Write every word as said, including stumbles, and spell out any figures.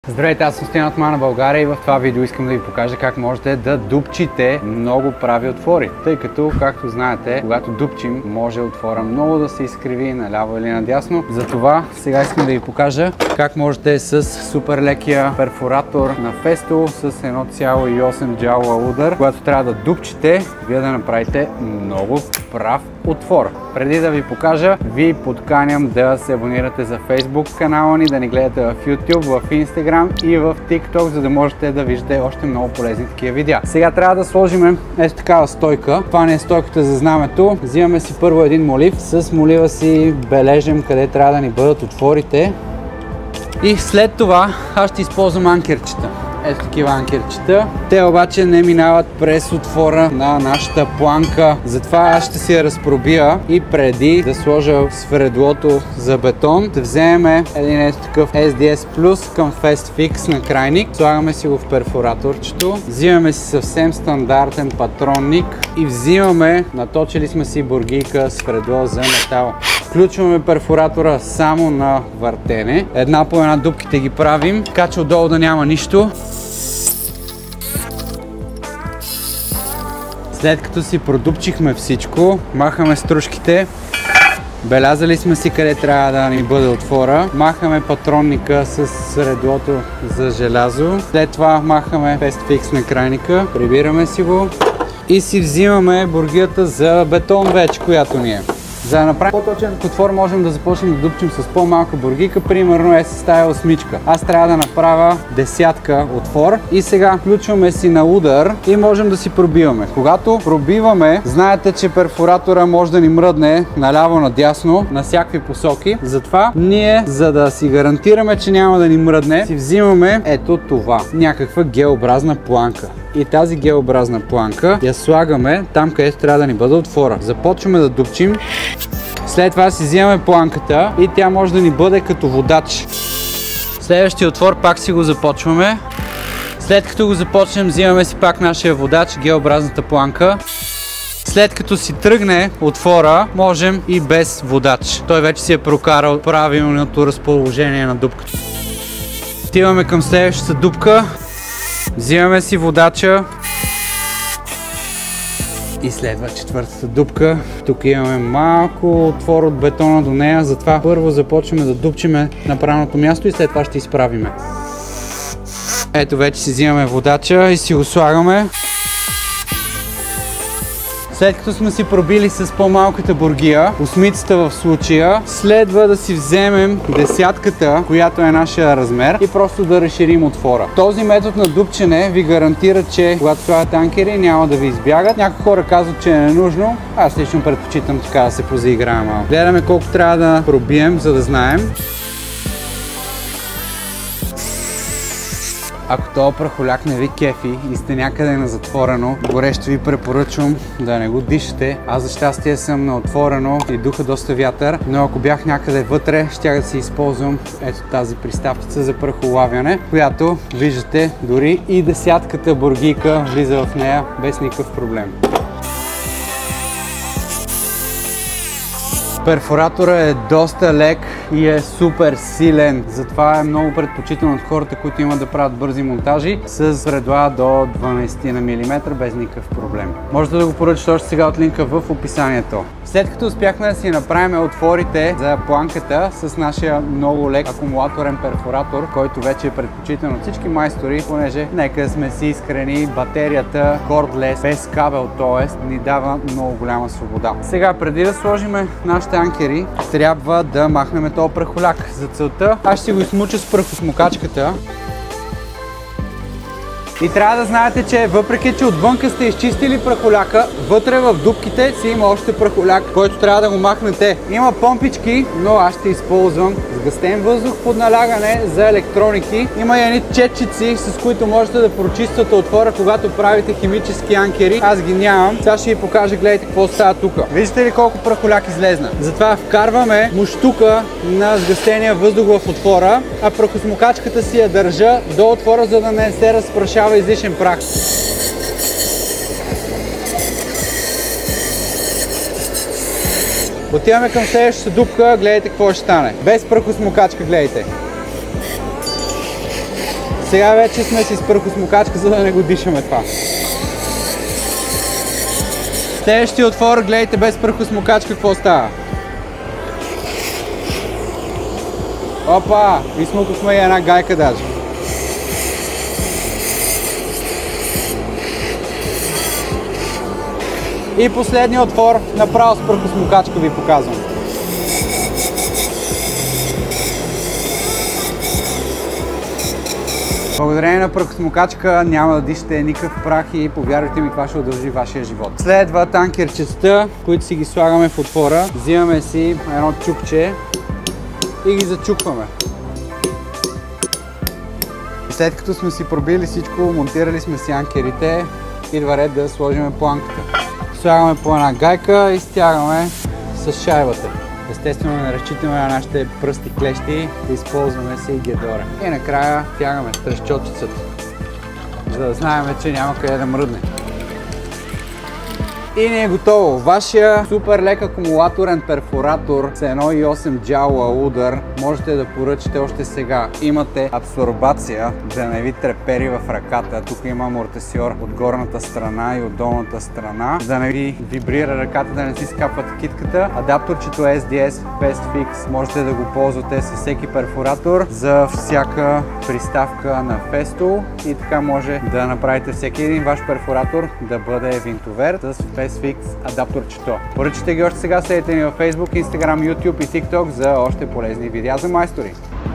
Здравейте, аз съм Стоян от Mana България и в това видео искам да ви покажа как можете да дупчите много прави отвори. Тъй като, както знаете, когато дупчим, може отвора много да се изкриви наляво или надясно. Затова сега искам да ви покажа как можете с супер лекия перфоратор на Festo с едно цяло и осем джаула удар, когато трябва да дупчите, вие да направите много прав отвор. Преди да ви покажа, ви подканям да се абонирате за Facebook канала ни, да ни гледате в YouTube, в Instagram и в TikTok, за да можете да виждате още много полезни такива видеа. Сега трябва да сложим ето такава стойка. Това не е стойката за знамето. Взимаме си първо един молив. С молива си бележим къде трябва да ни бъдат отворите. И след това аз ще използвам анкерчета. Ето такива анкерчета. Те обаче не минават през отвора на нашата планка. Затова аз ще си я разпробия и преди да сложа свредлото за бетон, ще вземем един ето такъв Ес Ди Ес Plus към FestFix на крайник. Слагаме си го в перфораторчето. Взимаме си съвсем стандартен патронник и взимаме, наточили сме си бургийка свредло за метал. Включваме перфоратора само на въртене. Една по една дупките ги правим, така че отдолу да няма нищо. След като си продупчихме всичко, махаме стружките. Белязали сме си къде трябва да ни бъде отвора. Махаме патронника с средлото за желязо. След това махаме FestFix на крайника. Прибираме си го и си взимаме бургията за бетон вече, която ни е. За да направим по-точен отвор, можем да започнем да дупчим с по-малка бургийка, примерно е с тая осмичка. Аз трябва да направя десятка отвор и сега включваме си на удар и можем да си пробиваме. Когато пробиваме, знаете, че перфоратора може да ни мръдне наляво надясно, на всякакви посоки. Затова ние, за да си гарантираме, че няма да ни мръдне, си взимаме ето това, някаква геобразна планка. И тази геобразна планка я слагаме там, където трябва да ни бъде отвора. Започваме да дупчим. След това си взимаме планката и тя може да ни бъде като водач. Следващия отвор пак си го започваме. След като го започнем, взимаме си пак нашия водач, геобразната планка. След като си тръгне отвора, можем и без водач. Той вече си е прокарал правилното разположение на дупката. Отиваме към следващата дупка. Взимаме си водача и следва четвъртата дупка. Тук имаме малко отвор от бетона до нея, затова първо започваме да дупчиме на правилното място и след това ще изправиме. Ето вече си взимаме водача и си го слагаме. След като сме си пробили с по-малката бургия, осмицата в случая, следва да си вземем десятката, която е нашия размер и просто да разширим отвора. Този метод на дупчене ви гарантира, че когато слагате анкери, няма да ви избягат. Някои хора казват, че е ненужно. Аз лично предпочитам така да се позаиграем малко. Гледаме колко трябва да пробием, за да знаем. Ако този прахоляк не ви кефи и сте някъде на затворено, горещо ви препоръчвам да не го дишате. Аз за щастие съм на отворено и духа доста вятър, но ако бях някъде вътре, щях да си използвам ето тази приставчица за прахолавяне, която виждате, дори и десятката бургийка влиза в нея без никакъв проблем. Перфоратора е доста лек и е супер силен, затова е много предпочитан от хората, които имат да правят бързи монтажи с средла до дванайсет милиметра без никакъв проблем. Можете да го поръчате още сега от линка в описанието. След като успяхме да си направим отворите за планката с нашия много лек акумулаторен перфоратор, който вече е предпочитан от всички майстори, понеже нека сме си искрени, батерията cordless, без кабел, т.е. ни дава много голяма свобода. Сега, преди да сложим нашите анкери, трябва да махнем този прахоляк. За целта аз ще си го измуча с прахосмокачката. И трябва да знаете, че въпреки, че отвънка сте изчистили прахоляка, вътре в дупките си има още прахоляк, който трябва да го махнете. Има помпички, но аз ще използвам сгъстен въздух под налягане за електроники. Има и едни четчици, с които можете да прочиствате отвора, когато правите химически анкери. Аз ги нямам. Сега ще ви покажа, гледайте какво става тук. Виждате ли колко прахоляк излезна? Затова вкарваме мущука на сгъстения въздух в отвора, а прахосмокачката си я държа до отвора, за да не се разпрашава излишен прах. Отиваме към следващата дупка, гледайте какво ще стане. Без прахосмокачка, гледайте. Сега вече сме си с прахосмокачка, за да не го дишаме това. Следващия отвор, гледайте без прахосмокачка какво става. Опа! Изсмукахме и една гайка даже. И последния отвор, направо с прахосмокачка ви показвам. Благодарение на прахосмокачка няма да дишате никакъв прах и повярвайте ми, това ще удължи вашия живот. Следва танкерчета, които си ги слагаме в отвора. Взимаме си едно чукче и ги зачукваме. След като сме си пробили всичко, монтирали сме си анкерите, идва ред да сложим планката. Слагаме по една гайка и стягаме с шайбата. Естествено не разчитаме на нашите пръсти клещи, да използваме си и гедора. И накрая стягаме с тръщотчицата, за да знаем, че няма къде да мръдне. И не е готово. Вашия супер лек акумулаторен перфоратор с едно цяло и осем джаула удар можете да поръчате още сега. Имате абсорбация, да не ви трепери в ръката. Тук има амортисьор от горната страна и от долната страна, да не ви вибрира ръката, да не си скапвате китката. Адапторчето Ес Ди Ес FastFix можете да го ползвате с всеки перфоратор за всяка приставка на Festo и така може да направите всеки един ваш перфоратор да бъде винтоверт с FastFix адапторчето. Поръчайте ги още сега, следете ни във Facebook, Instagram, YouTube и TikTok за още полезни видеа за майстори.